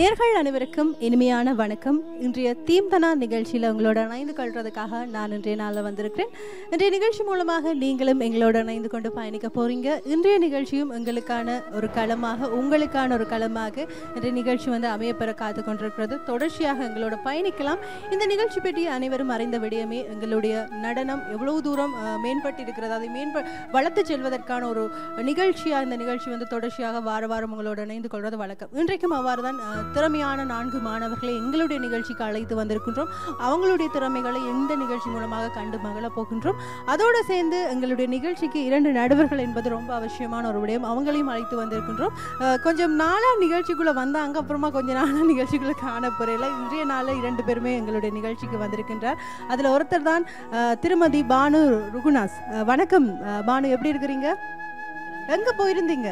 நேர்கள் அனைவருக்கும் இனிமையான வணக்கம். இன்றைய தீம்தனா நிகழ்ச்சியில் உங்களோட இணைந்து கொள்றதுக்காக நான் இன்றைய நாளில் வந்திருக்கிறேன். இன்றைய நிகழ்ச்சி மூலமாக நீங்களும் எங்களோட இணைந்து கொண்டு பயணிக்க போறீங்க. இன்றைய நிகழ்ச்சியும் எங்களுக்கான ஒரு களமாக, உங்களுக்கான ஒரு களமாக இன்றைய நிகழ்ச்சி அமையப்பெற காத்து கொண்டிருக்கிறது. தொடர்ச்சியாக எங்களோட பயணிக்கலாம். இந்த நிகழ்ச்சி பற்றி அனைவரும் அறிந்த விடயமே, எங்களுடைய நடனம் எவ்வளவு தூரம் மேம்பட்டு இருக்கிறது, அதை வளர்த்து செல்வதற்கான ஒரு நிகழ்ச்சியாக இந்த நிகழ்ச்சி தொடர்ச்சியாக வார வாரம் உங்களோட இணைந்து கொள்வது வழக்கம். இன்றைக்கும் அவ்வாறு தான் திறமையான 4 மாணவர்களை எங்களுடைய நிகழ்ச்சிக்கு அழைத்து வந்திருக்கின்றோம். அவங்களுடைய திறமைகளை இந்த நிகழ்ச்சி மூலமாக கண்டு மகள போகின்றோம். அதோடு சேர்ந்து எங்களுடைய நிகழ்ச்சிக்கு 2 நடுவர்கள் என்பது ரொம்ப அவசியமான ஒரு விடயம். அவங்களையும் அழைத்து வந்திருக்கின்றோம். கொஞ்சம் நாளாக நிகழ்ச்சிக்குள்ளே வந்தாங்க, அப்புறமா கொஞ்சம் நாளாக நிகழ்ச்சிக்குள்ளே காணப்போறையில் இன்றைய நாளில் 2 பேருமே எங்களுடைய நிகழ்ச்சிக்கு வந்திருக்கின்றார். அதில் ஒருத்தர் தான் திருமதி பானு ருகுநாஸ். வணக்கம் பானு, எப்படி இருக்கிறீங்க? எங்கே போயிருந்தீங்க?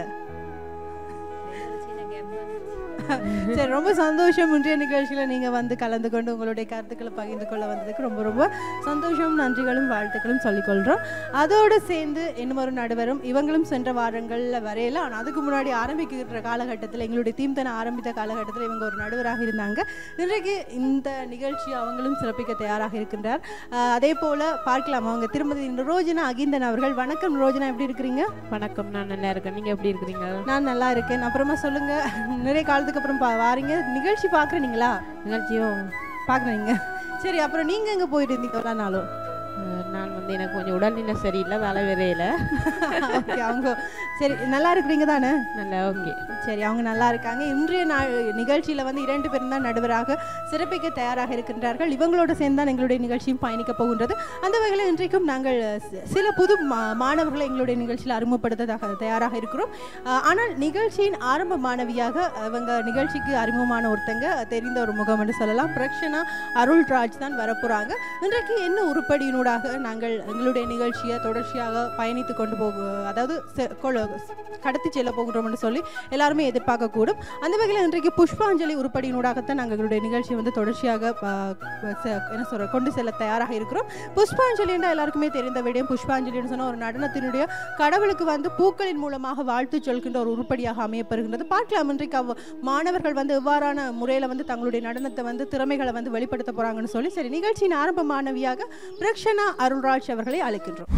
சரி, ரொம்ப சந்தோஷம். இன்றைய நிகழ்ச்சியில் நீங்கள் கலந்து கொண்டு உங்களுடைய கருத்துக்களை பகிர்ந்து கொள்ள வந்ததுக்கு ரொம்ப ரொம்ப சந்தோஷம். நன்றிகளும் வாழ்த்துக்களும் சொல்லிக்கொள்கிறோம். அதோடு சேர்ந்து இன்னும் ஒரு நடுவரும், இவங்களும் சென்ற வாரங்களில் வரையில, ஆனால் அதுக்கு முன்னாடி ஆரம்பிக்கிற காலகட்டத்தில், எங்களுடைய தீம்தனை ஆரம்பித்த காலகட்டத்தில் இவங்க ஒரு நடுவராக இருந்தாங்க. இன்றைக்கு இந்த நிகழ்ச்சி அவங்களும் சிறப்பிக்க தயாராக இருக்கின்றார். அதே போல் பார்க்கலாம், அவங்க திருமதி ரோஜனா அகிந்தன் அவர்கள். வணக்கம் ரோஜனா, எப்படி இருக்கிறீங்க? வணக்கம், நான் நல்லா இருக்கேன். நீங்கள் எப்படி இருக்கிறீங்க? நான் நல்லா இருக்கேன். அப்புறமா சொல்லுங்கள், நிறைய காலத்துக்கு அப்புறம் வாரீங்க, நிகழ்ச்சி பார்க்குறீங்களா? நிகழ்ச்சியும் பார்க்குறீங்க. சரி, அப்புறம் நீங்கள் எங்கே போயிட்டு இருந்தீங்க எல்லா நாளும்? நான் எனக்கு கொஞ்சம் உடல்நிலை சரியில்லை, வேலை வேறையில். ஓகே, அவங்க சரி நல்லா இருக்கிறீங்க தானே? நல்லா, ஓகே. சரி, அவங்க நல்லா இருக்காங்க. இன்றைய நிகழ்ச்சியில் 2 பேரும் தான் நடுவராக சிறப்பிக்க தயாராக இருக்கின்றார்கள். இவங்களோட சேர்ந்து தான் எங்களுடைய நிகழ்ச்சியும் பயணிக்க போகின்றது. அந்த வகையில் இன்றைக்கும் நாங்கள் சில புது மாணவர்களை எங்களுடைய நிகழ்ச்சியில் அறிமுகப்படுத்த தயாராக இருக்கிறோம். ஆனால் நிகழ்ச்சியின் ஆரம்ப மாணவியாக இவங்க நிகழ்ச்சிக்கு அறிமுகமான ஒருத்தங்க தெரிந்த ஒரு முகம் என்று சொல்லலாம். பிரக்ஷனா அருள்ராஜ் தான் வரப்போகிறாங்க. இன்றைக்கு என்ன உருப்படியினூடாக நாங்கள் எங்களுடைய நிகழ்ச்சியை தொடர்ச்சியாக பயணித்து கொண்டு அதாவது கடத்தி செல்ல போகின்றோம் என்று சொல்லி எல்லாருமே எதிர்பார்க்கக்கூடும். அந்த வகையில் இன்றைக்கு புஷ்பாஞ்சலி உருப்படியினூடாகத்தான் நாங்கள் எங்களுடைய நிகழ்ச்சியை தொடர்ச்சியாக கொண்டு செல்ல தயாராக இருக்கிறோம். புஷ்பாஞ்சலி என்றால் எல்லாருக்குமே தெரிந்த விடயம். புஷ்பாஞ்சலின்னு சொன்னால் ஒரு நடனத்தினுடைய கடவுளுக்கு பூக்களின் மூலமாக வாழ்த்து சொல்கின்ற ஒரு உருப்படியாக அமையப்பெறுகின்றது. பார்க்கலாம் இன்றைக்கு மாணவர்கள் எவ்வாறான முறையில் தங்களுடைய நடனத்தை திறமைகளை வெளிப்படுத்த போறாங்கன்னு சொல்லி. சரி, நிகழ்ச்சியின் ஆரம்ப மாணவியாக பிரக்ஷனா அருள்ராஜ் அவர்களை அழைக்கின்றோம்.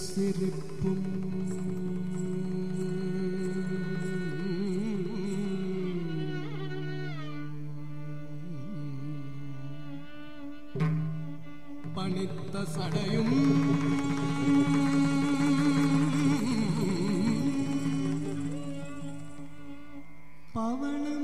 சிரிப்பும் பணித்த சடையும் பவனம்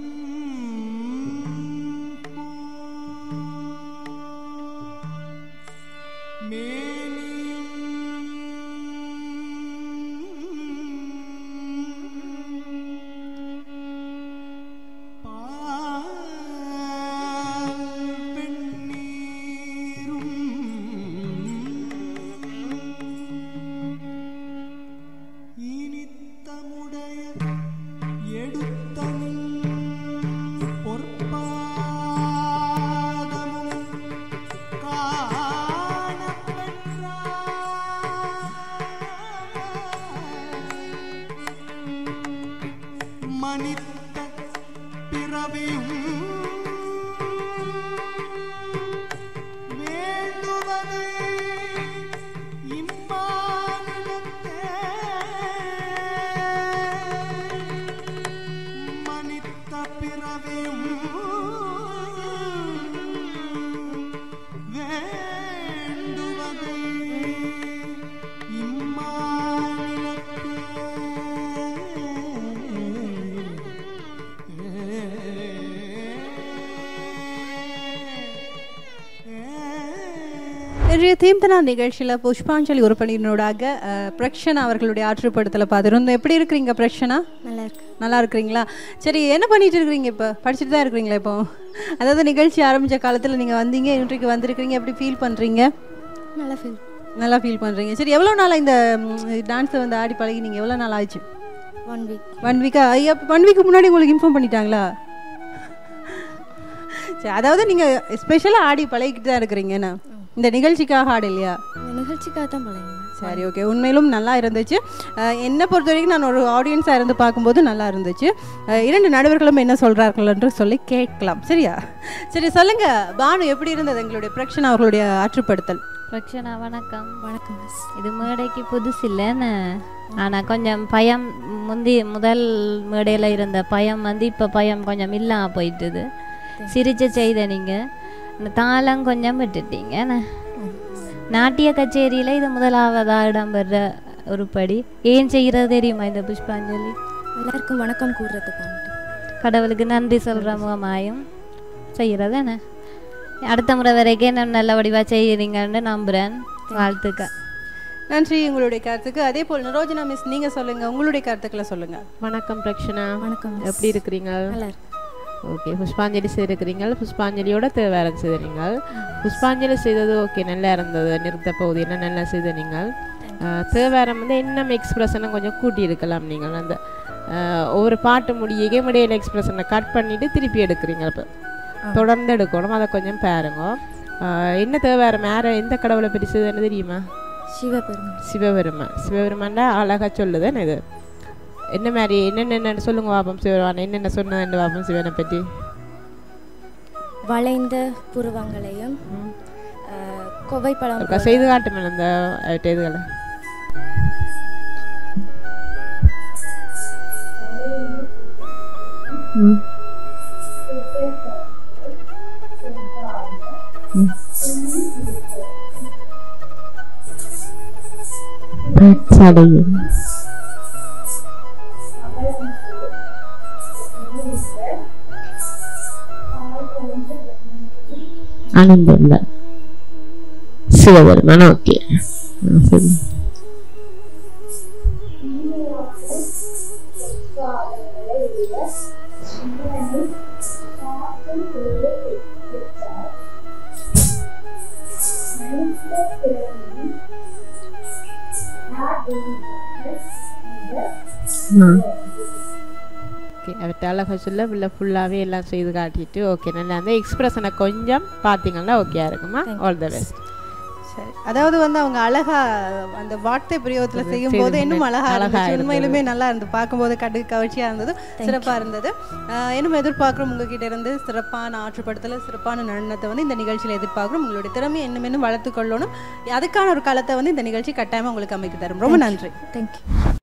மனித பிறவியும் வேண்டுவதை இம்மானிடத்தே மனித பிறவியும் வேண்டுவதை இன்றைய தீம்தனா நிகழ்ச்சியில் புஷ்பாஞ்சலி உறுப்பினரோடாக பிரக்ஷனா அவர்களுடைய ஆற்றுப்படுத்தலை பார்த்துருந்தோம். எப்படி இருக்கிறீங்க பிரக்ஷனா? நல்லா இருக்கிறீங்களா? சரி, என்ன பண்ணிட்டு இருக்கிறீங்க? இப்போ படிச்சுட்டு தான் இருக்கிறீங்களா? இப்போ அதாவது நிகழ்ச்சி ஆரம்பித்த காலத்தில் நீங்கள் வந்தீங்க, இன்றைக்கு வந்திருக்கிறீங்க, எப்படி ஃபீல் பண்ணுறீங்க? நல்லா ஃபீல் பண்ணுறீங்க. சரி, எவ்வளோ நாளாக இந்த டான்ஸை வந்து ஆடி பழகி நீங்கள் எவ்வளோ நாள் ஆச்சு? 1 week. 1 வீக்கா? ஐயா, 1 வீக்கு முன்னாடி உங்களுக்கு இன்ஃபார்ம் பண்ணிட்டாங்களா? சரி, அதாவது நீங்கள் ஸ்பெஷலாக ஆடி பழகிக்கிட்டு தான் இருக்கிறீங்கண்ணா, இந்த நிகழ்ச்சிக்காக ஆடு இல்லையா? நிகழ்ச்சிக்காக தான் பழகினேன். சரி, ஓகே. உண்மையிலும் நல்லா இருந்துச்சு. என்னை பொறுத்த வரைக்கும் நான் ஒரு ஆடியன்ஸாக இருந்து பார்க்கும்போது நல்லா இருந்துச்சு. 2 நடுவர்களும் என்ன சொல்கிறார்கள் என்று சொல்லி கேட்கலாம். சரியா? சரி, சொல்லுங்கள் பானு, எப்படி இருந்தது எங்களுடைய பிரக்ஷனா அவர்களுடைய ஆற்றுப்படுத்தல்? பிரக்ஷனா வணக்கம். வணக்கம் மிஸ். இது மேடைக்கு புதுசு இல்லைன்னு, ஆனால் கொஞ்சம் பயம் முதல் மேடையில் இருந்த பயம் வந்து இப்போ பயம் கொஞ்சம் இல்லாமல் போயிட்டுது. சிரிச்சு செய்த நீங்கள் இந்த தாளம் கொஞ்சம் விட்டுட்டீங்க. நாட்டிய கச்சேரியில் இது முதலாவதாக இடம்பெற உருப்படி. ஏன் செய்கிறது தெரியுமா இந்த புஷ்பாஞ்சலி? எல்லாருக்கும் வணக்கம் கூறுறதுக்கு, கடவுளுக்கு நன்றி சொல்கிற முகமாயும் செய்கிறது என்ன. அடுத்த முறை வரைக்கும் என்ன நல்ல வடிவாக செய்கிறீங்கன்னு நம்புகிறேன். வாழ்த்துக்கள். நன்றி உங்களுடைய கருத்துக்கு. அதே போல் நிரோஜனா மிஸ், நீங்கள் சொல்லுங்கள், உங்களுடைய கருத்துக்களை சொல்லுங்கள். வணக்கம் பிரக்ஷனா. வணக்கம். எப்படி இருக்கிறீங்க? நல்லா இருக்கு. ஓகே, புஷ்பாஞ்சலி செய்திருக்கிறீங்க. புஷ்பாஞ்சலியோட தேவாரம் செய்தீங்க. புஷ்பாஞ்சலி செய்தது ஓகே, நல்லா இருந்தது. நிறுத்த பகுதி என்ன நல்லா செய்த நீங்கள். தேவாரம் வந்து இன்னும் எக்ஸ்பிரஷனை கொஞ்சம் கூட்டி இருக்கலாம். நீங்கள் அந்த ஒவ்வொரு பாட்டு முடிய முடியல எக்ஸ்பிரஷனை கட் பண்ணிவிட்டு திருப்பி எடுக்கிறீங்க. இப்போ தொடர்ந்து எடுக்கணும், அதை கொஞ்சம் பாருங்க. என்ன தேவாரம் யாரை எந்த கடவுளை பற்றி செய்ததுன்னு தெரியுமா? சிவபெருமான். சிவபெருமான்ல அழகாக சொல்லுதுன்னு. இது என்ன மாதிரி என்னென்ன சொல்லுங்க பாப்பம். சிவபெருமான் என்னென்ன சொன்னது பாப்பம் சிவனை பற்றி? வளைந்த புருவங்களையும் கொவைப்பழம் செய்து காட்டுமே அந்த இதுகளை. அனந்தல்ல சிவபெருமான். ஓகே, சரி. அவர்கிட்ட அழகாக சொல்ல ஃபுல்லாகவே எல்லாம் செய்து காட்டிட்டு ஓகே, நல்லா அந்த எக்ஸ்பிரஷனை கொஞ்சம் பார்த்தீங்கன்னா ஓகே இருக்குமா. All the best. சரி, அதாவது வந்து அவங்க அழகா அந்த வார்த்தை பிரயோகத்துல செய்யும் போது இன்னும் அழகா இருந்துச்சு. உண்மையிலுமே நல்லா இருந்து பார்க்கும்போது கடு கவர்ச்சியா இருந்தது, சிறப்பா இருந்தது. இன்னும் எதிர்பார்க்குறோம் உங்ககிட்ட இருந்து சிறப்பான ஆற்றுப்படுத்தல, சிறப்பான நடனத்தை வந்து இந்த நிகழ்ச்சியில் எதிர்பார்க்குறோம். உங்களுடைய திறமையை இன்னும் இன்னும் வளர்த்து கொள்ளணும். அதுக்கான ஒரு களத்தை வந்து இந்த நிகழ்ச்சி கட்டாயமா உங்களுக்கு அமைக்க தரும். ரொம்ப நன்றி. தேங்க்யூ.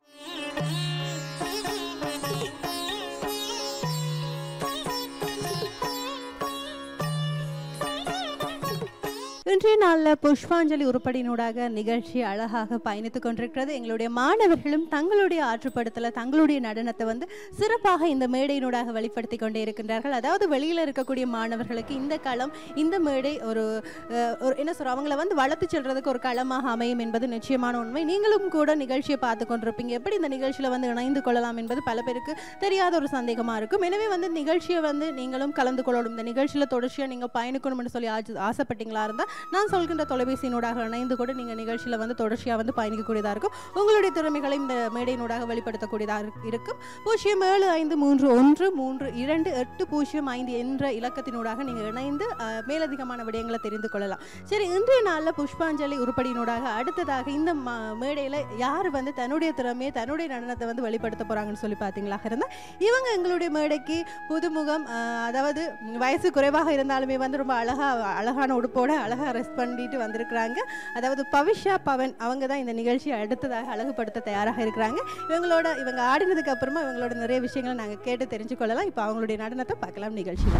இன்றைய நாளில் புஷ்பாஞ்சலி உருப்படியினூடாக நிகழ்ச்சி அழகாக பயணித்துக் கொண்டிருக்கிறது. எங்களுடைய மாணவர்களும் தங்களுடைய ஆற்றுப்படுத்தல, தங்களுடைய நடனத்தை வந்து சிறப்பாக இந்த மேடையினூடாக வெளிப்படுத்தி கொண்டே இருக்கின்றார்கள். அதாவது வெளியில் இருக்கக்கூடிய மாணவர்களுக்கு இந்த களம், இந்த மேடை ஒரு என்ன சொல்ற, அவங்கள வந்து வளர்த்து செல்றதுக்கு ஒரு களமாக அமையும் என்பது நிச்சயமான உண்மை. நீங்களும் கூட நிகழ்ச்சியை பார்த்து கொண்டிருப்பீங்க. எப்படி இந்த நிகழ்ச்சியில் வந்து இணைந்து கொள்ளலாம் என்பது பல பேருக்கு தெரியாத ஒரு சந்தேகமாக இருக்கும். எனவே வந்து நிகழ்ச்சியை வந்து நீங்களும் கலந்து கொள்ளணும், இந்த நிகழ்ச்சியில் தொடர்ச்சியாக நீங்கள் பயணிக்கணும்னு சொல்லி ஆசைப்பட்டீங்களா இருந்தால் நான் சொல்கின்ற தொலைபேசியினூடாக இணைந்து கூட நீங்கள் நிகழ்ச்சியில் வந்து தொடர்ச்சியாக வந்து பயணிக்கக்கூடியதாக இருக்கும். உங்களுடைய திறமைகளை இந்த மேடையினூடாக வெளிப்படுத்தக்கூடியதாக இருக்கும். 0753132805 என்ற இலக்கத்தினூடாக நீங்கள் இணைந்து மேலதிகமான விடயங்களை தெரிந்து கொள்ளலாம். சரி, இன்றைய நாளில் புஷ்பாஞ்சலி உருப்படியினூடாக அடுத்ததாக இந்த மேடையில் யார் வந்து தன்னுடைய திறமையை, தன்னுடைய நடனத்தை வந்து வெளிப்படுத்த போகிறாங்கன்னு சொல்லி பார்த்தீங்களா இருந்தால், இவங்க எங்களுடைய மேடைக்கு புதுமுகம். அதாவது வயசு குறைவாக இருந்தாலுமே வந்து ரொம்ப அழகான உடுப்போட அழகாக ரெஸ்ட் பண்ணிட்டு வந்திருக்கிறாங்க. அதாவது பவிஷா பவன் அவங்க தான் இந்த நிகழ்ச்சியை அடுத்ததாக அழகுபடுத்த தயாராக இருக்கிறாங்க. இவங்க ஆடினதுக்கு அப்புறமா இவங்களோட நிறைய விஷயங்களை நாங்கள் கேட்டு தெரிஞ்சு கொள்ளலாம். இப்போ அவங்களுடைய நடனத்தை பார்க்கலாம் நிகழ்ச்சியில்.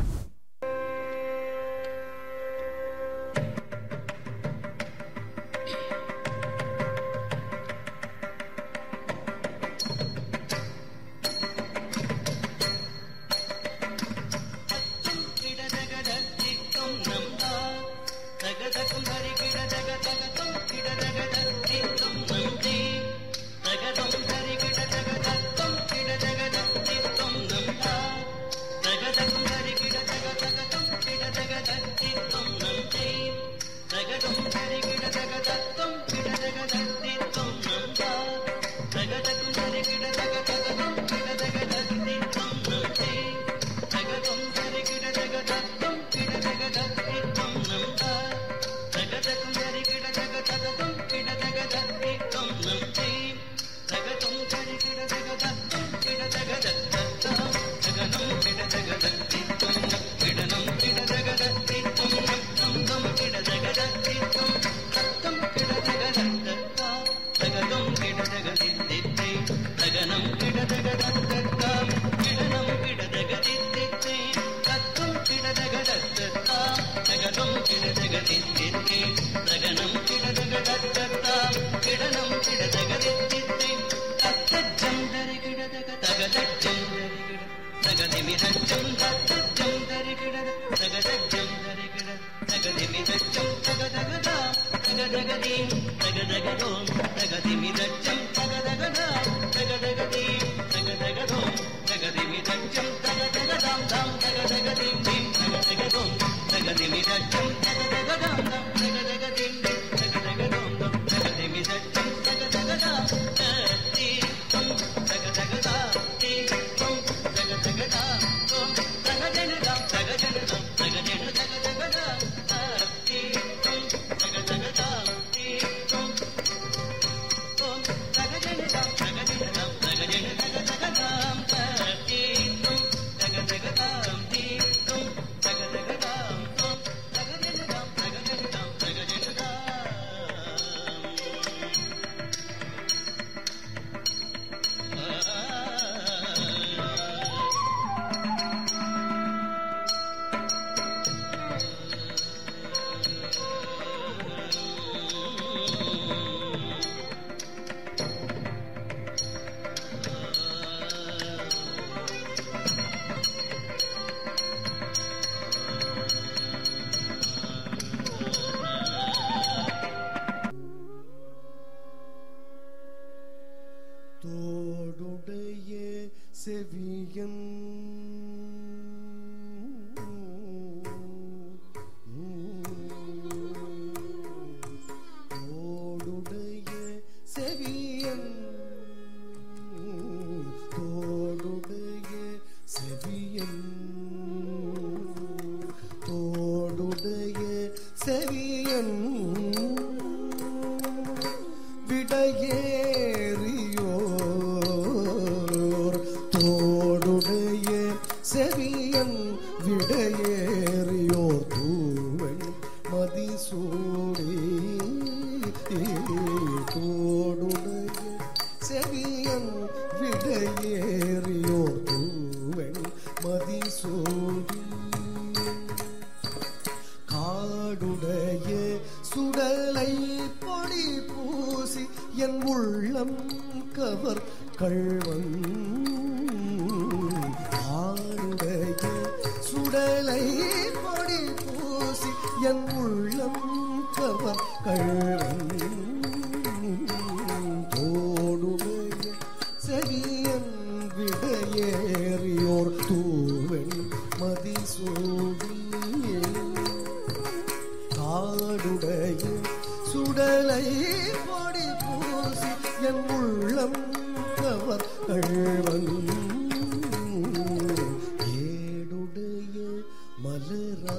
செவியன் தோடுடைய செவியன் தோடுடைய செவியன் தோடுடைய செவியன் விடையேறியோர் தோடுடைய செவியன் விடையேறியோர் தூவன் மதிசூடி தோடுடைய செவியன் விடையேறியோர் தூவன் மதிசூடி காடுடைய சுடலை பொடி பூசி என் உள்ளம் கவர் கள்வன் காடுடைய சுடலை பொடி பூசி என் உள்ளம் கவர் கள்வன் தோடுடைய செவியன் விடையேறியோர் தூவன் மதிசூடி காடுடைய சுடலை பொடி பூசி என் உள்ளம் கவர் கள்வன் ஏடுடைய மலரா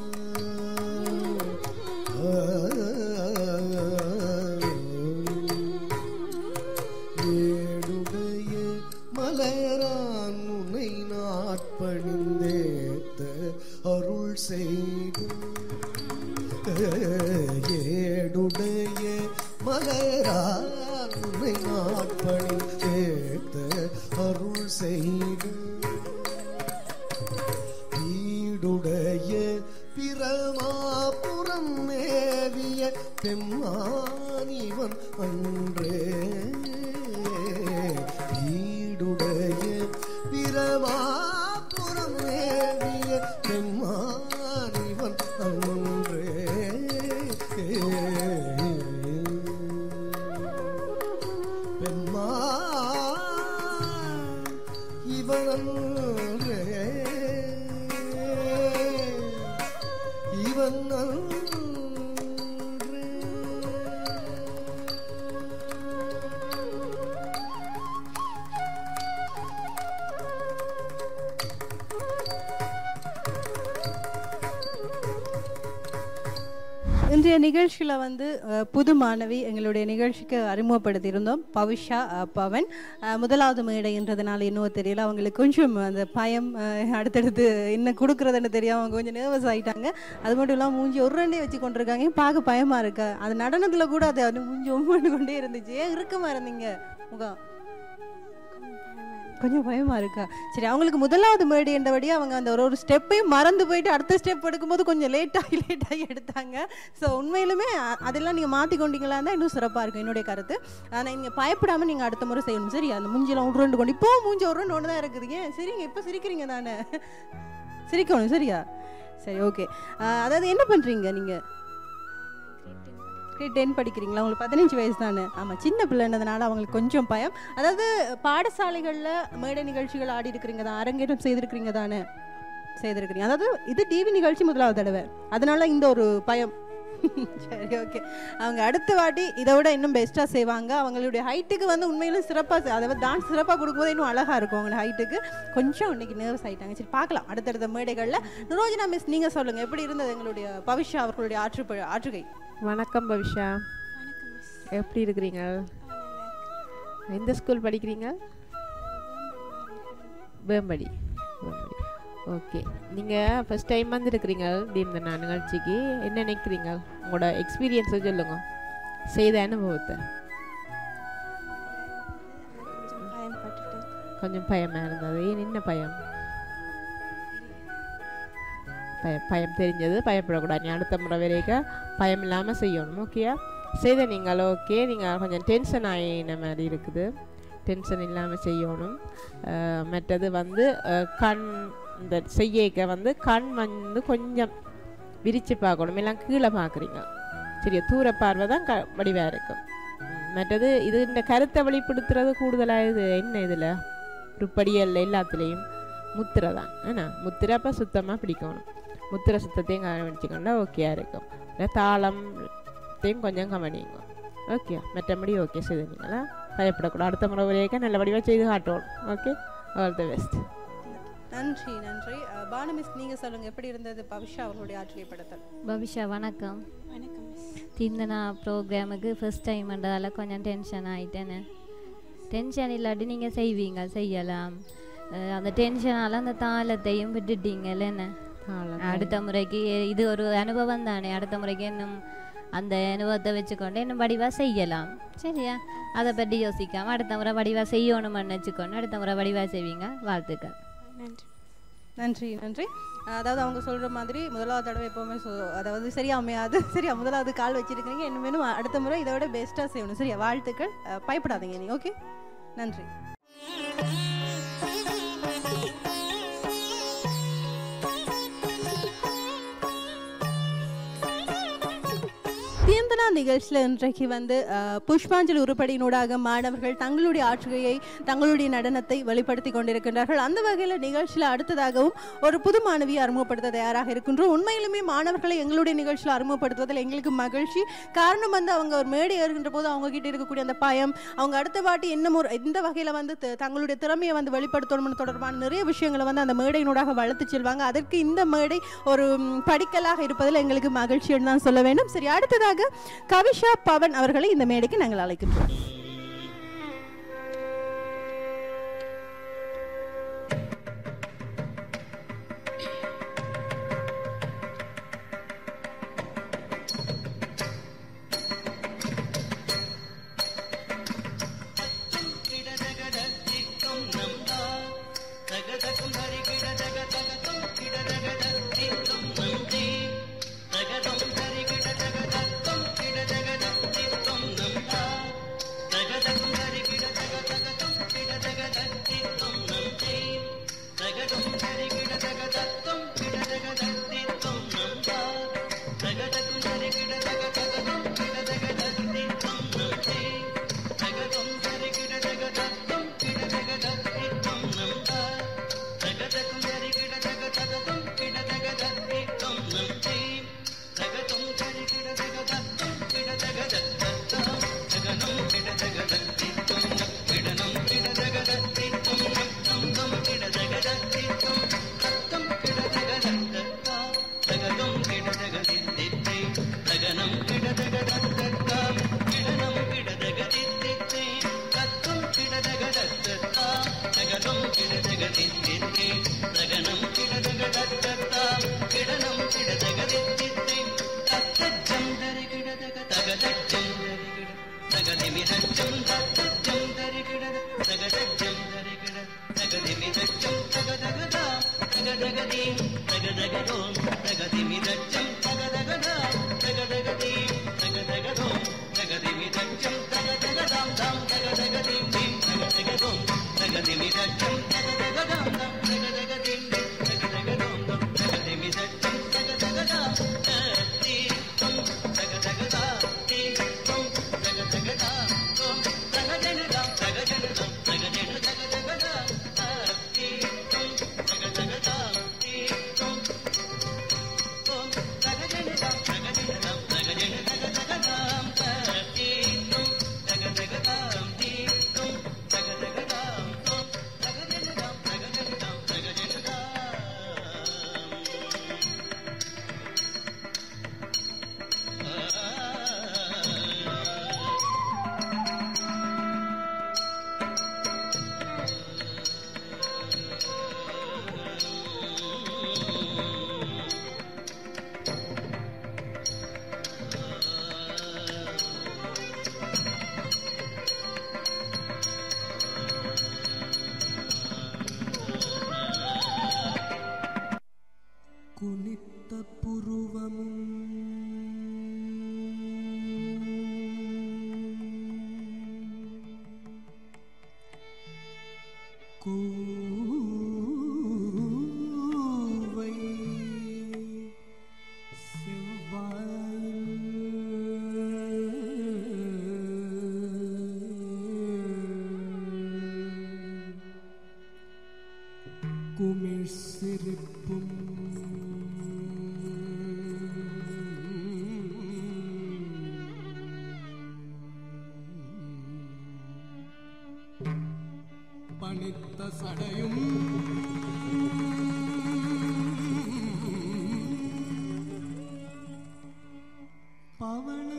ஏடுடைய மலரான் உன்னை நாட்பணிந்தேத்த அருள் செய்து ஏடுடைய மலரான் உன்னை நாட்பணிந்தேத்த அருள் செய்து வீடுடைய பிரமாபுரம் மேவிய பெம்மானிவன் அன்றே வீடுடைய பிரமாபுரம் மேவிய பெம்மானிவன் அன்றே பெம்மா இவன் அன்றே இவன் அன்றே இன்றைய நிகழ்ச்சியில் வந்து புது மாணவி எங்களுடைய நிகழ்ச்சிக்கு அறிமுகப்படுத்தியிருந்தோம் பவிஷா பவன். முதலாவது மேடைன்றதுனால இன்னும் தெரியல, அவங்களுக்கு கொஞ்சம் அந்த பயம், அடுத்தடுத்து என்ன கொடுக்குறதுன்னு தெரியாமல் அவங்க கொஞ்சம் நர்வஸ் ஆகிட்டாங்க. அது மட்டும் இல்லாமல் மூஞ்சி ஒரு ரெண்டே வச்சு கொண்டிருக்காங்க, பார்க்க பயமாக இருக்கா. அது நடனத்தில் கூட அது மூஞ்சி ஒம்பு கொண்டே இருந்துச்சு. ஏன் இறுக்கமாக இருந்தீங்க முகம்? கொஞ்சம் பயமா இருக்கா? சரி, அவங்களுக்கு முதலாவது மேடு என்றபடி அவங்க அந்த ஒரு ஸ்டெப்பையும் மறந்து போயிட்டு அடுத்த ஸ்டெப் எடுக்கும்போது கொஞ்சம் லேட்டாகி எடுத்தாங்க. ஸோ உண்மையிலுமே அதெல்லாம் நீங்கள் மாற்றி கொண்டீங்களா இருந்தால் இன்னும் சிறப்பாக இருக்கும் என்னுடைய கருத்து. ஆனால் நீங்கள் பயப்படாமல் நீங்கள் அடுத்த முறை செய்யணும். சரி, அந்த மூஞ்சிலாம் ஒரு ரெண்டு கொண்டு இப்போ மூஞ்சி ஒரு ரெண்டு ஒன்று தான் இருக்குதுங்க. சரிங்க, இப்போ சிரிக்கிறீங்க தானே? சிரிக்கணும் சரியா? சரி, ஓகே. அதாவது என்ன பண்ணுறீங்க நீங்கள்? கிரேட் 10 படிக்கிறீங்களா? உங்களுக்கு 15 வயசு தானே? ஆமாம், சின்ன பிள்ளைன்றதுனால அவங்களுக்கு கொஞ்சம் பயம். அதாவது பாடசாலைகளில் மேடை நிகழ்ச்சிகள் ஆடி இருக்கிறீங்க தான், அரங்கேற்றம் செய்திருக்கிறீங்க தானே? செய்திருக்கிறீங்க. அதாவது இது டிவி நிகழ்ச்சி முதலாவது தடவை, அதனால இந்த ஒரு பயம். சரி, ஓகே. அவங்க அடுத்த வாட்டி இதை விட இன்னும் பெஸ்ட்டாக செய்வாங்க. அவங்களுடைய ஹைட்டுக்கு வந்து உண்மையிலும் சிறப்பாக, அதாவது டான்ஸ் சிறப்பாக கொடுக்கும்போது இன்னும் அழகாக இருக்கும். அவங்களோட ஹைட்டுக்கு கொஞ்சம் இன்னைக்கு நர்வஸ் ஆகிட்டாங்க. சரி, பார்க்கலாம் அடுத்தடுத்த மேடைகளில். நிரோஜனா மிஸ், நீங்கள் சொல்லுங்கள், எப்படி இருந்தது எங்களுடைய பவிஷா அவர்களுடைய ஆற்றுகை? வணக்கம் பவிஷா, எப்படி இருக்கிறீங்க? எந்த ஸ்கூல் படிக்கிறீங்க? வேம்படி. ஓகே, நீங்கள் ஃபஸ்ட் டைம் வந்துருக்கிறீங்க தீம்தனா நிகழ்ச்சிக்கு. என்ன நினைக்கிறீங்க? உங்களோட எக்ஸ்பீரியன்ஸை சொல்லுங்க, செய்த அனுபவத்தை. கொஞ்சம் பயமாக இருந்தது. ஏன், என்ன பயம்? பயம் தெரிஞ்சது, பயப்படக்கூடாது. நீ அடுத்த முறை வரைக்கும் பயம் இல்லாமல் செய்யணும். ஓகேயா? செய்த நீங்கள் ஓகே. நீங்கள் கொஞ்சம் டென்ஷன் ஆகின மாதிரி இருக்குது, டென்ஷன் இல்லாமல் செய்யணும். மற்றது வந்து கண், இந்த செய்யக்க வந்து கண் வந்து கொஞ்சம் விரித்து பார்க்கணும். எல்லாம் கீழே பார்க்குறீங்க, சரியா? தூர பார்வை தான் வடிவாக இருக்கும். மற்றது இது இந்த கருத்தை வெளிப்படுத்துறது கூடுதலாக. இது என்ன, இதில் உருப்படியல்ல எல்லாத்துலேயும் முத்திரை தான். ஏன்னா முத்திரை அப்போ சுத்தமாக பிடிக்கணும். முத்திரை சுத்தத்தையும் கவனிச்சுக்கொண்டா ஓகேயா இருக்கும். தாளத்தையும் கொஞ்சம் கவனிங்க. ஓகே, மற்றபடி ஓகே செய்தீங்களா? பயப்படக்கூடாது. அடுத்த முறை வரைக்கும் நல்ல வடிவாக செய்து காட்டணும். Okay, all the best. நன்றி. பானு மிஸ், நீங்கள் சொல்லுங்கள், எப்படி இருந்தது பவிஷா அவர்களுடைய ஆற்றுகை படத்தல்? பவிஷா வணக்கம். வணக்கம் மிஸ். தீந்தனா ப்ரோக்ராமுக்கு ஃபர்ஸ்ட் டைம்ன்றதால கொஞ்சம் டென்ஷன் ஆகிட்டேன்னு. டென்ஷன் இல்லாட்டி நீங்கள் செய்யலாம். அந்த டென்ஷனால் அந்த தாளத்தையும் விட்டுட்டீங்கல்ல. அடுத்த முறைக்கு இது ஒரு அனுபவம் தானே, அடுத்த முறைக்கு இன்னும் அந்த அனுபவத்தை வச்சுக்கொண்டு இன்னும் வடிவாக செய்யலாம். சரியா? அதை பற்றி யோசிக்காமல் அடுத்த முறை வடிவாக செய்யணும்னு வச்சுக்கொண்டு அடுத்த முறை வடிவாக செய்வீங்க. வாழ்த்துக்கள். நன்றி. அதாவது அவங்க சொல்கிற மாதிரி முதலாவது தடவை எப்போவுமே அதாவது சரியா அமையாது. சரியா, முதலாவது கால் வச்சுருக்கீங்க, இன்னும் அடுத்த முறை இதை விட பெஸ்ட்டாக செய்யணும். சரியா, வாழ்த்துக்கள். பயப்படாதீங்க நீ. ஓகே, நன்றி. தீந்தனா நிகழ்ச்சியில் இன்றைக்கு புஷ்பாஞ்சலி உருப்படியினூடாக மாணவர்கள் தங்களுடைய ஆற்றுகையை தங்களுடைய நடனத்தை வெளிப்படுத்தி கொண்டிருக்கின்றார்கள். அந்த வகையில் நிகழ்ச்சியில் அடுத்ததாகவும் ஒரு புது மாணவியை அறிமுகப்படுத்த தயாராக இருக்கின்றோம். உண்மையிலுமே மாணவர்களை எங்களுடைய நிகழ்ச்சியில் அறிமுகப்படுத்துவதில் எங்களுக்கு மகிழ்ச்சி. காரணம் அவங்க ஒரு மேடை ஏறுகின்ற போது அவங்க கிட்ட இருக்கக்கூடிய அந்த பயம், அவங்க அடுத்த வாட்டி இன்னும் இந்த வகையில் தங்களுடைய திறமையை வெளிப்படுத்தணும் தொடர்பான நிறைய விஷயங்களை அந்த மேடையினூடாக வளர்த்து செல்வாங்க. அதற்கு இந்த மேடை ஒரு படிக்கலாக இருப்பதில் எங்களுக்கு மகிழ்ச்சின்னு தான் சொல்ல வேண்டும். சரி, அடுத்ததாக கவிஷா பவன் அவர்களை இந்த மேடைக்கு நாங்கள் அழைக்கின்றோம். பவன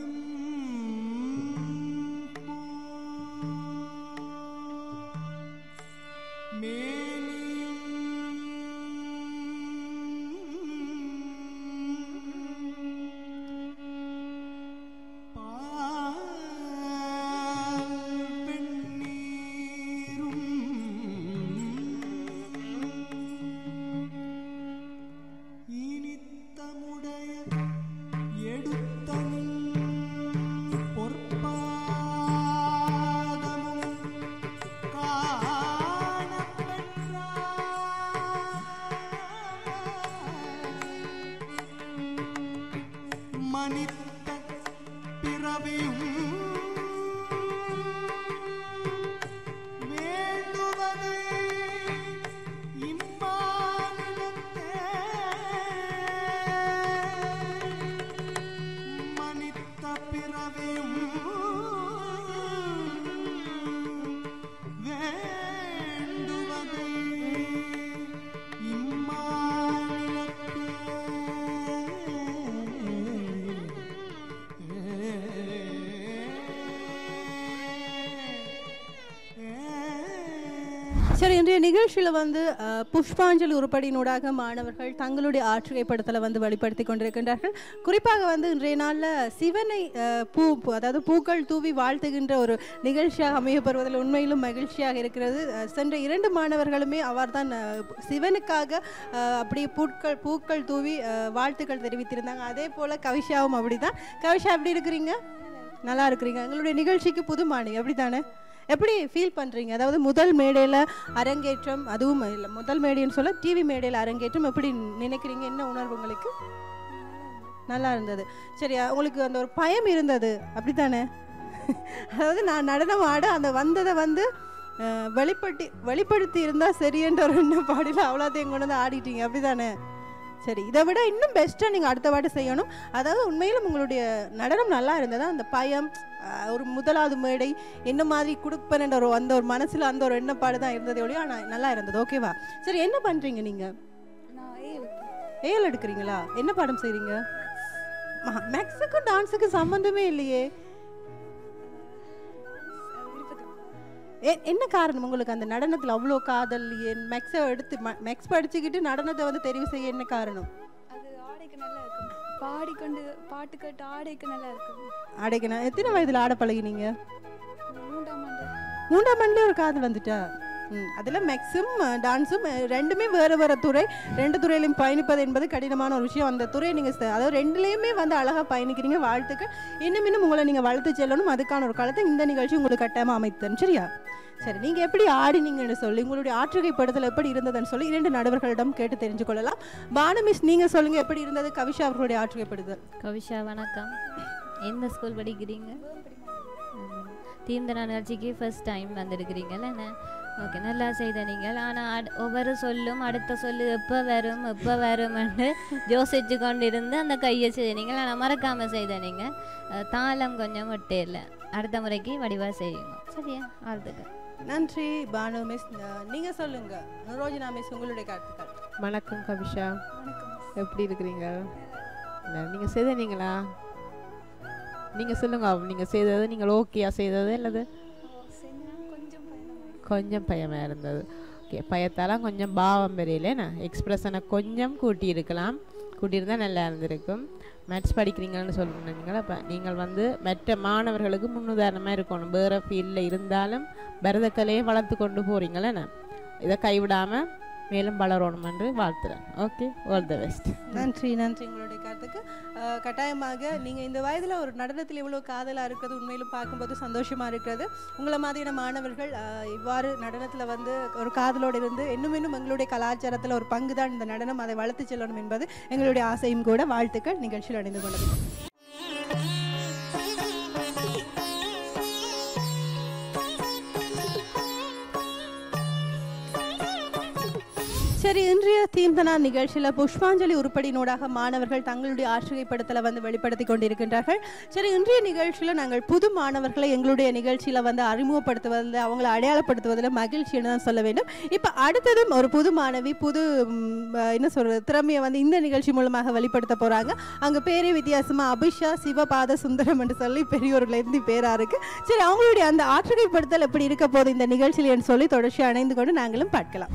சரி, இன்றைய நிகழ்ச்சியில் வந்து புஷ்பாஞ்சலி உருப்படியினூடாக மாணவர்கள் தங்களுடைய ஆற்றுகைப்படுத்தலை வந்து வெளிப்படுத்தி கொண்டிருக்கின்றார்கள். குறிப்பாக வந்து இன்றைய நாளில் சிவனை அதாவது பூக்கள் தூவி வாழ்த்துகின்ற ஒரு நிகழ்ச்சியாக அமையப்படுவதில் உண்மையிலும் மகிழ்ச்சியாக இருக்கிறது. சென்ற 2 மாணவர்களுமே அவர்தான் சிவனுக்காக அப்படியே பூக்கள் தூவி வாழ்த்துக்கள் தெரிவித்திருந்தாங்க. அதே போல் கவிஷாவும் அப்படிதான். கவிஷா எப்படி இருக்கிறீங்க? நல்லா இருக்கிறீங்க. எங்களுடைய நிகழ்ச்சிக்கு புதுமானி அப்படித்தானே? எப்படி ஃபீல் பண்ணுறீங்க? அதாவது முதல் மேடையில் அரங்கேற்றம், அதுவும் இல்லை முதல் மேடைன்னு சொல்ல டிவி மேடையில் அரங்கேற்றம் எப்படி நினைக்கிறீங்க? என்ன உணர்வு உங்களுக்கு? நல்லா இருந்தது. சரி, உங்களுக்கு அந்த ஒரு பயம் இருந்தது அப்படித்தானே? அதாவது நான் நடனம் ஆட அந்த வந்ததை வந்து வெளிப்படுத்தி இருந்தால் சரியன்ற ஒரு எண்ணப்பாடில் அவ்வளோத்தையும் கொண்டு வந்து ஆடிட்டீங்க அப்படித்தானே? சரி, இதை விட இன்னும் பெஸ்ட்டாக நீங்கள் அடுத்த வாட்டி செய்யணும். அதாவது உண்மையிலும் உங்களுடைய நடனம் நல்லா இருந்ததா? அந்த பயம், ஒரு முதலாவது மேடை என்ன மாதிரி கொடுப்பேன்ற ஒரு அந்த ஒரு மனசில் அந்த ஒரு எண்ணப்பாடு தான் இருந்தது ஒழியா நல்லா இருந்தது. ஓகேவா? சரி, என்ன பண்ணுறீங்க நீங்கள்? ஏல் எடுக்கிறீங்களா? என்ன பாடம் செய்கிறீங்க? மேக்ஸுக்கும் டான்ஸுக்கும் சம்மந்தமே இல்லையே. என்ன காரணம் உங்களுக்கு அந்த நடனத்தில் அவ்வளோ காதல்? மேக்ஸை எடுத்து மேக்ஸ் படிச்சுக்கிட்டு நடனத்தை வந்து தெரிவு செய்ய என்ன காரணம்? அது ஆடைக்கு நல்லா இருக்கும், பாடிக்கொண்டு பாட்டு கேட்டு ஆடைக்கு நல்லா இருக்கும். ஆடைக்கு நான் எத்தனை வயதில் ஆட பழகினீங்க? 3ஆம் ஆண்டு. 3ஆம் ஆண்டுலேயே ஒரு காதல் வந்துட்டா? அதில் மேக்ஸும் டான்ஸும் ரெண்டுமே வேறு வேறு துறை. 2 துறையிலையும் பயணிப்பது என்பது கடினமான ஒரு விஷயம். அந்த துறையை நீங்கள் அதாவது 2லேயுமே வந்து அழகாக பயணிக்கிறீங்க. வாழ்த்துக்கள். இன்னும் உங்களை நீங்கள் வளர்த்து செல்லணும். அதுக்கான ஒரு காலத்தை இந்த நிகழ்ச்சி உங்களுக்கு கட்டாயமாக அமைத்தேன். சரியா? சரி, நீங்கள் எப்படி ஆடினீங்கன்னு சொல்லி உங்களுடைய ஆற்றுகைப்படுத்தல் எப்படி இருந்ததுன்னு சொல்லி 2 நடுவர்களிடம் கேட்டு தெரிஞ்சு கொள்ளலாம். பானு மிஸ், நீங்கள் சொல்லுங்கள் எப்படி இருந்தது கவிஷா அவர்களுடைய ஆற்றுகைப்படுத்தல்? கவிஷா வணக்கம். எந்த ஸ்கூல் படிக்கிறீங்க? தீம்தனா நிகழ்ச்சிக்கு ஃபர்ஸ்ட் டைம் வந்திருக்கிறீங்களா? என்ன ஓகே, நல்லா செய்த நீங்கள். ஆனால் ஒவ்வொரு சொல்லும் அடுத்த சொல்லு எப்போ வரும்னு யோசிச்சு கொண்டு இருந்து அந்த கையை செய்தீங்க. ஆனால் மறக்காமல் செய்த நீங்கள் தாளம் கொஞ்சம் விட்டே இல்லை. அடுத்த முறைக்கு வடிவாக செய்யுங்க. சரியா? வாழ்த்துக்கள். நன்றி பானு மிஸ். நீங்கள் சொல்லுங்கள் நுரோஜினா மிஸ், உங்களுடைய கருத்துக்கள். வணக்கம் கவிஷா, எப்படி இருக்கிறீங்க? நீங்கள் செய்தீங்களா? நீங்கள் சொல்லுங்க, நீங்கள் செய்தது நீங்கள் ஓகேயா செய்தது இல்லது? கொஞ்சம் பயமாக இருந்தது. ஓகே, பயத்தால் கொஞ்சம் பாவம் பெரியலேண்ணா எக்ஸ்பிரஷனை கொஞ்சம் கூட்டியிருந்தால் நல்லா இருந்திருக்கும். மேத்ஸ் படிக்கிறீங்கன்னு சொல்லுங்கள். அப்போ நீங்கள் வந்து மற்ற மாணவர்களுக்கு முன்னுதாரணமாக இருக்கணும். வேறு ஃபீல்டில் இருந்தாலும் பரதக்கலையை வளர்த்து கொண்டு போகிறீங்களேண்ணா, இதை கைவிடாமல் மேலும் வளரணும் என்று வாழ்த்துறேன். Okay, all the best. நன்றி உங்களுடைய கருத்துக்கு. கட்டாயமாக நீங்கள் இந்த வயதில் ஒரு நடனத்தில் இவ்வளோ காதலாக இருக்கிறது உண்மையிலும் பார்க்கும்போது சந்தோஷமாக இருக்கிறது. உங்களை மாதிரியான மாணவர்கள் இவ்வாறு நடனத்தில் வந்து ஒரு காதலோடு இருந்து இன்னும் எங்களுடைய கலாச்சாரத்தில் ஒரு பங்கு தான் இந்த நடனம், அதை வளர்த்து செல்லணும் என்பது எங்களுடைய ஆசையும் கூட. வாழ்த்துக்கள். நிகழ்ச்சியில் அடைந்து கொண்டது. சரி, இன்றைய தீம்தனா நிகழ்ச்சியில் புஷ்பாஞ்சலி உருப்படியினூடாக மாணவர்கள் தங்களுடைய ஆசிரியப்படுத்தலை வந்து வெளிப்படுத்தி கொண்டிருக்கின்றார்கள். சரி, இன்றைய நிகழ்ச்சியில் நாங்கள் புது மாணவர்களை எங்களுடைய நிகழ்ச்சியில் வந்து அறிமுகப்படுத்துவதில் அவங்களை அடையாளப்படுத்துவதில் மகிழ்ச்சின்னு தான் சொல்ல வேண்டும். இப்போ அடுத்ததும் ஒரு புது மாணவி புது என்ன சொல்கிறது திறமையை வந்து இந்த நிகழ்ச்சி மூலமாக வெளிப்படுத்த போகிறாங்க. அங்கே பேரே வித்தியாசமாக அபிஷா சிவபாத சுந்தரம் என்று சொல்லி பெரியோர்களேருந்து பேராக இருக்குது. சரி, அவங்களுடைய அந்த ஆசிரியப்படுத்தல் எப்படி இருக்க போது இந்த நிகழ்ச்சியில் என்று சொல்லி தொடர்ச்சியாக இணைந்து கொண்டு நாங்களும் பார்க்கலாம்.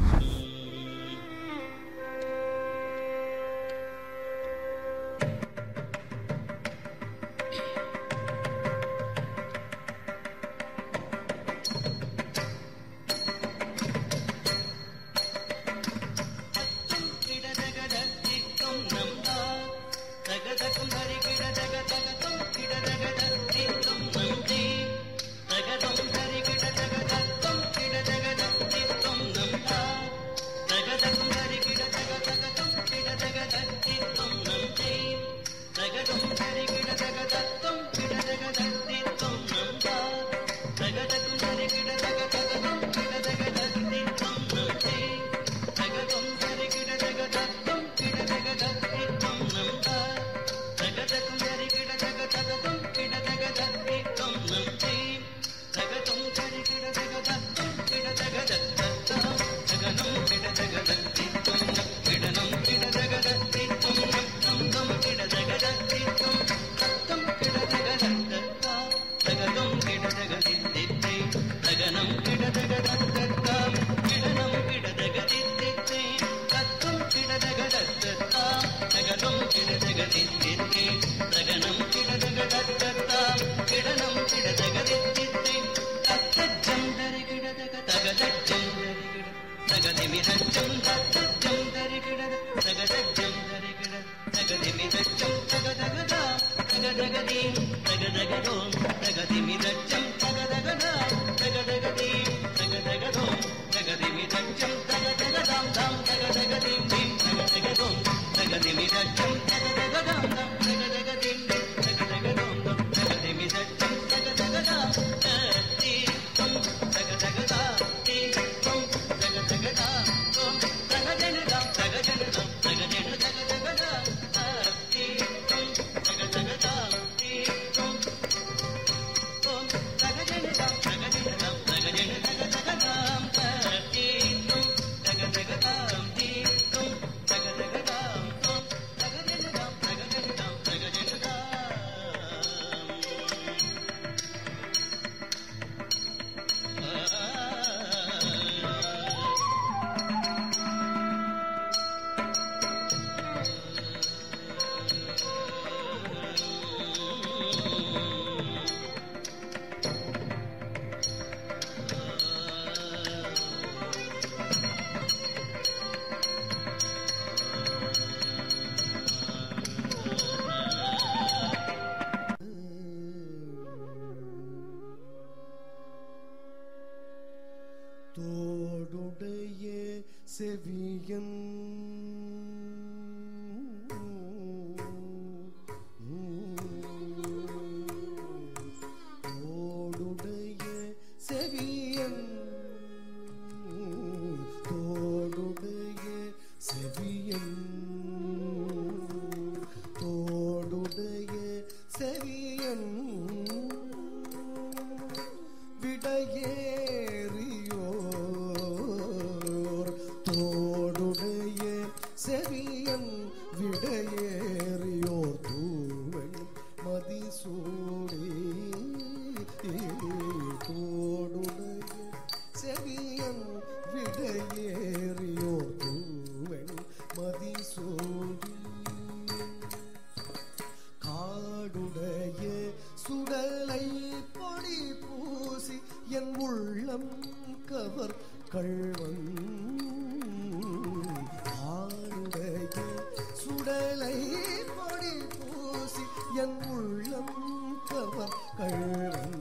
தோடுடைய செவியன் தோடுடைய செவியன் தோடுடைய செவியன் தோடுடைய செவியன் விடையேறியோர் தோடுடைய செவியன் விடையேறியோர் தூவன் மதிசூடி தோடுடைய செவியன் விடையேறியோர் தூவன் மதிசூடி காடுடைய சுடலை பொடி பூசி என் உள்ளம் கவர் கள்வன் காடுடைய சுடலை பொடி பூசி என் உள்ளம் கவர் கள்வன்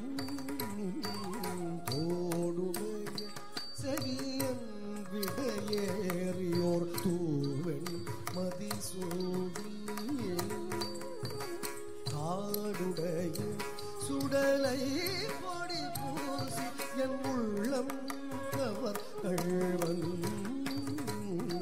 தோடுடைய செவியன் விடையேறியோர் தூவன் மதிசூடி காடுடைய சுடலை பொடி பூசி என் உள்ளம் கவர் கள்வன்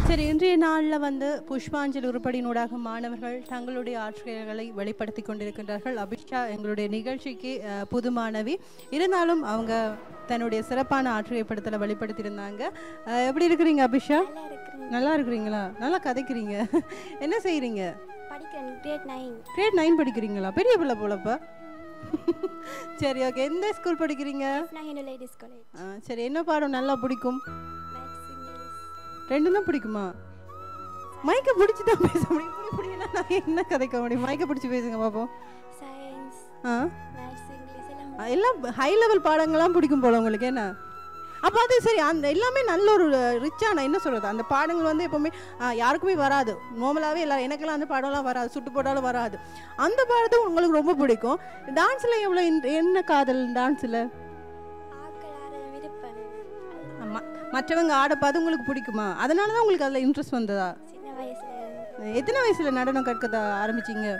சரி, இன்றைய நாளில் வந்து புஷ்பாஞ்சலி உருப்படியினூடாக மாணவர்கள் தங்களுடைய ஆற்றல்களை வெளிப்படுத்தி கொண்டிருக்கின்றார்கள். அபிஷா எங்களுடைய நிகழ்ச்சிக்கு புது மாணவி, இருந்தாலும் அவங்க தன்னுடைய சிறப்பான ஆற்றலைப்படுத்தலை வெளிப்படுத்தியிருந்தாங்க. எப்படி இருக்கிறீங்க அபிஷா? நல்லா இருக்கிறீங்களா? நல்லா கதைக்கிறீங்க. என்ன செய்கிறீங்க? படிக்கிறேன். கிரேட் 9 படிக்கிறீங்களா? பெரிய பிள்ளை போலப்பா. சரி, ஓகே. எந்த ஸ்கூல் படிக்கிறீங்க? சரி, என்ன பாடம் நல்லா பிடிக்கும்? ரெண்டும் தான் பிடிக்குமா? மைக்கை பிடிச்சி தான் பேச முடியும். இப்படி இப்படின்னா நான் என்ன கதைக்க முடியும்? மைக்கை பிடிச்சி பேசுங்க பார்ப்போம். எல்லாம் ஹை லெவல் பாடங்கள்லாம் பிடிக்கும் போல உங்களுக்கு என்ன? அப்போ அது சரி, அந்த எல்லாமே நல்ல ஒரு ரிச்சான என்ன சொல்கிறது, அந்த பாடங்கள் வந்து எப்போவுமே யாருக்குமே வராது. நார்மலாகவே எல்லாம் எனக்கெல்லாம் அந்த பாடம்லாம் வராது, சுட்டு போட்டாலும் வராது. அந்த பாடத்தை உங்களுக்கு ரொம்ப பிடிக்கும். டான்ஸில் எவ்வளோ என்ன காதல் டான்ஸில்? மற்றவங்க ஆட பார்த்து உங்களுக்கு பிடிக்குமா? அதனால தான் உங்களுக்கு அதில் இன்ட்ரெஸ்ட் வந்ததா? எத்தனை வயசில் நடனம் கற்க ஆரம்பிச்சிங்க?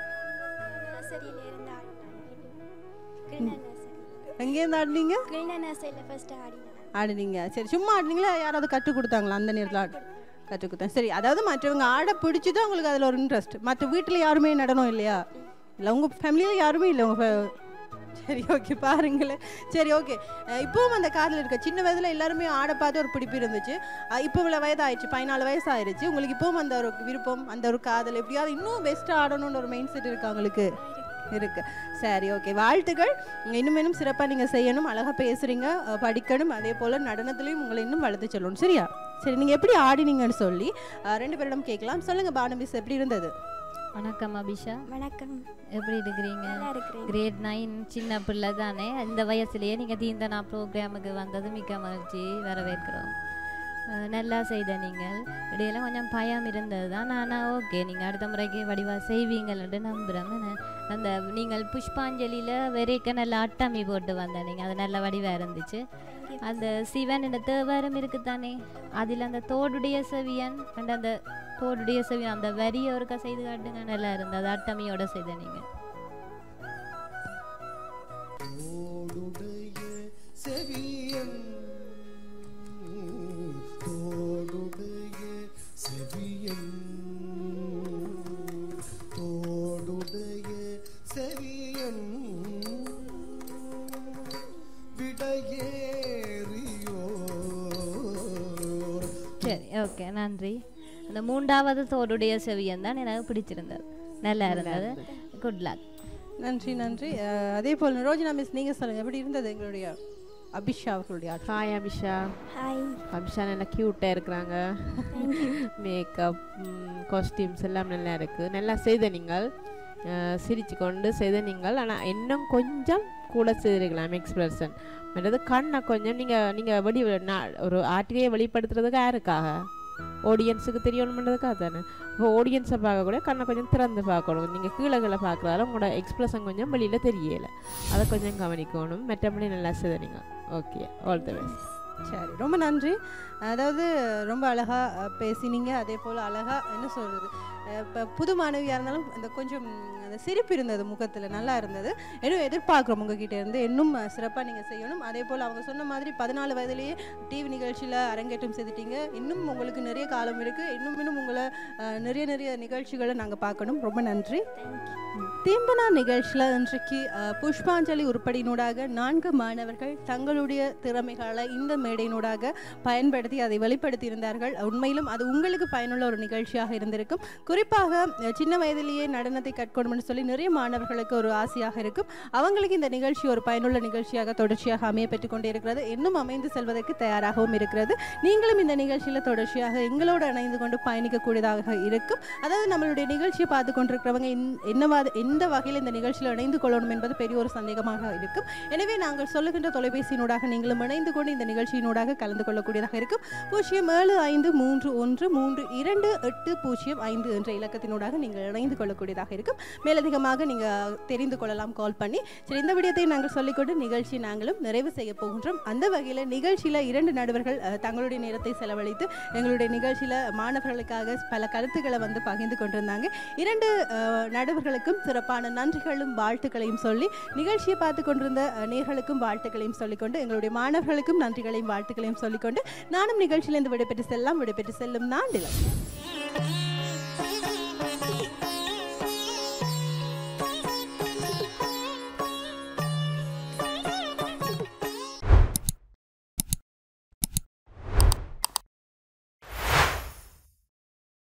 எங்கேருந்து ஆடினீங்க? ஆடினீங்க. சரி, சும்மா ஆடினீங்களா? யாராவது கற்றுக் கொடுத்தாங்களா அந்த நேரத்தில்? கற்றுக் கொடுத்தேன். சரி, அதாவது மற்றவங்க ஆட பிடிச்சதும் உங்களுக்கு அதில் ஒரு இன்ட்ரெஸ்ட். மற்ற வீட்டில் யாருமே நடனம் இல்லையா? இல்லை உங்கள் ஃபேமிலியில் யாருமே இல்லை உங்கள்? சரி, ஓகே. பாருங்களேன். சரி, ஓகே. இப்போவும் அந்த காதல் இருக்க சின்ன வயதில் எல்லாருமே ஆட பார்த்து ஒரு பிடிப்பு இருந்துச்சு. இப்போ இவ்வளோ வயதாகிடுச்சு, 14 வயசு ஆயிடுச்சு. உங்களுக்கு இப்போவும் அந்த ஒரு விருப்பம், அந்த ஒரு காதல், எப்படியாவது இன்னும் பெஸ்ட்டாக ஆடணுன்ற ஒரு மைண்ட் செட் இருக்கா உங்களுக்கு? இருக்கு. சரி, ஓகே. வாழ்த்துக்கள். இன்னும் சிறப்பாக நீங்கள் செய்யணும். அழகாக பேசுகிறீங்க, படிக்கணும். அதே போல் நடனத்துலேயும் உங்களை இன்னும் வளர்த்து சொல்லணும். சரியா? சரி, நீங்கள் எப்படி ஆடினீங்கன்னு சொல்லி 2 பேரிடம் கேட்கலாம். சொல்லுங்கள் பானமிஸ், எப்படி இருந்தது? வணக்கம் அபிஷா. வணக்கம். எப்படி இருக்கிறீங்க? கிரேட் 9 சின்ன பிள்ளை தானே. இந்த வயசுலேயே நீங்கள் தீந்தனா ப்ரோக்ராமுக்கு வந்தது மிக்க மகிழ்ச்சி, வரவேற்கிறோம். நல்லா செய்த நீங்கள். இடையில கொஞ்சம் பயம் இருந்தது தான். ஆனால் ஓகே, நீங்கள் அடுத்த முறைக்கு வடிவாக செய்வீங்கள்ன்ட்டு நம்புகிறேன். அந்த நீங்கள் புஷ்பாஞ்சலியில் வெறைக்க நல்ல அட்டமி போட்டு வந்தேன் நீங்கள், அது நல்ல வடிவாக இருந்துச்சு. அந்த சிவன் இந்த தேவாரம் இருக்குதானே, அதில் அந்த தோடுடைய செவியன் அண்ட் அந்த தோடுடைய செவியன் அந்த வரியை ஒருக்கா செய்து காட்டுங்க, நல்லா இருந்தது. அது அட்டமியோட செய்த நீங்கள். செவியன் தோடுடைய செவியன் தோடுடைய செவியன் விடையேறியோ. சரி, ஓகே, நன்றி. அந்த 3வது தோடுடைய செவியன் தான் எனக்கு பிடிச்சிருந்தது, நல்லா இருந்தது. Good luck. நன்றி, நன்றி. அதே போல் ரோஜினா மிஸ், நீங்கள் சொல்லுங்கள், எப்படி இருந்தது எங்களுடைய அபிஷா அவர்களுடைய? ஹாய் அபிஷா. ஹாய். அபிஷா நல்லா க்யூட்டாக இருக்கிறாங்க. மேக்கப், காஸ்டியூம்ஸ் எல்லாம் நல்லா இருக்குது. நல்லா செய்த நீங்கள், சிரிச்சு கொண்டு செய்த நீங்கள். ஆனால் இன்னும் கொஞ்சம் கூட செய்திருக்கலாம் எக்ஸ்பிரஷன். மற்றது கண்ணை கொஞ்சம் நீங்கள் ஒரு ஆர்டிகையை வெளிப்படுத்துறதுக்கு யாருக்காக? ஆடியன்ஸுக்கு தெரியணுன்றதுக்காக தானே. இப்போ ஆடியன்ஸை பார்க்கக்கூட கண்ணை கொஞ்சம் திறந்து பார்க்கணும். நீங்கள் கீழே பார்க்குறாலும் உங்களோட எக்ஸ்பிரஷன் கொஞ்சம் வெளியில் தெரியலை, அதை கொஞ்சம் கவனிக்கணும். மற்றபடி நல்லா செய்த நீங்கள். Okay, all the best. சரி, ரொம்ப நன்றி. அதாவது ரொம்ப அழகாக பேசினீங்க. அதே போல் அழகாக என்ன சொல்கிறது, இப்போ புது மாணவியாக இருந்தாலும் அந்த கொஞ்சம் அந்த சிரிப்பு இருந்தது முகத்தில், நல்லா இருந்தது. இன்னும் எதிர்பார்க்குறோம் உங்ககிட்ட இருந்து இன்னும் சிறப்பாக நீங்கள் செய்யணும். அதே போல் அவங்க சொன்ன மாதிரி 14 வயதிலேயே டிவி நிகழ்ச்சியில் அரங்கேற்றம் செய்துட்டீங்க. இன்னும் உங்களுக்கு நிறைய காலம் இருக்குது. இன்னும் உங்களை நிறைய நிகழ்ச்சிகளை நாங்கள் பார்க்கணும். ரொம்ப நன்றி. தீம்பனா நிகழ்ச்சியில் இன்றைக்கு புஷ்பாஞ்சலி உருப்படியினூடாக 4 மாணவர்கள் தங்களுடைய திறமைகளை இந்த மேடையினூடாக பயன்படுத்தி அதை வெளிப்படுத்தி இருந்தார்கள். உண்மையிலும் அது உங்களுக்கு பயனுள்ள ஒரு நிகழ்ச்சியாக இருந்திருக்கும். குறிப்பாக சின்ன வயதிலேயே நடனத்தை கற்கணும்னு சொல்லி நிறைய மாணவர்களுக்கு ஒரு ஆசையாக இருக்கும். அவங்களுக்கு இந்த நிகழ்ச்சி ஒரு பயனுள்ள நிகழ்ச்சியாக தொடர்ச்சியாக அமைய பெற்றுக் கொண்டே இருக்கிறது. இன்னும் அமைந்து செல்வதற்கு தயாராகவும் இருக்கிறது. நீங்களும் இந்த நிகழ்ச்சியில் தொடர்ச்சியாக எங்களோடு இணைந்து கொண்டு பயணிக்கக்கூடியதாக இருக்கும். அதாவது நம்மளுடைய நிகழ்ச்சியை பார்த்து கொண்டிருக்கிறவங்க எந்த வகையில் இந்த நிகழ்ச்சியில் இணைந்து கொள்ளணும் என்பது பெரிய ஒரு சந்தேகமாக இருக்கும். எனவே நாங்கள் சொல்லுகின்ற தொலைபேசியினூடாக நீங்களும் இணைந்து கொண்டு இந்த நிகழ்ச்சியினூடாக கலந்து கொள்ளக்கூடியதாக இருக்கும். 0753132805 என்ற என்ற இலக்கத்தினூடாக நீங்கள் இணைந்து கொள்ளக்கூடியதாக இருக்கும். மேலதிகமாக நீங்கள் தெரிந்து கொள்ளலாம் கால் பண்ணி. சரி, இந்த விடயத்தை நாங்கள் சொல்லிக்கொண்டு நிகழ்ச்சி நாங்களும் நிறைவு செய்ய போகின்றோம். அந்த வகையில் நிகழ்ச்சியில் 2 நடுவர்கள் தங்களுடைய நேரத்தை செலவழித்து எங்களுடைய நிகழ்ச்சியில் மாணவர்களுக்காக பல கருத்துக்களை வந்து பகிர்ந்து கொண்டிருந்தாங்க. 2 நடுவர்களுக்கும் சிறப்பான நன்றிகளும் வாழ்த்துக்களையும் சொல்லி, நிகழ்ச்சியை பார்த்து கொண்டிருந்த நேர்களுக்கும் வாழ்த்துக்களையும் சொல்லிக்கொண்டு, எங்களுடைய மாணவர்களுக்கும் நன்றிகளையும் வாழ்த்துக்களையும் சொல்லிக்கொண்டு, நானும் நிகழ்ச்சியிலிருந்து விடைபெற்று செல்லும் நான் டிலக்ஷன்.